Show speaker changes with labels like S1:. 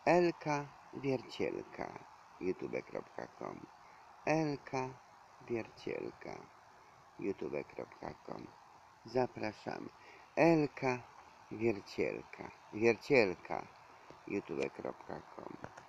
S1: Elka Wiercielka, youtube.com. Elka Wiercielka, youtube.com. Zapraszamy. Elka Wiercielka, youtube.com.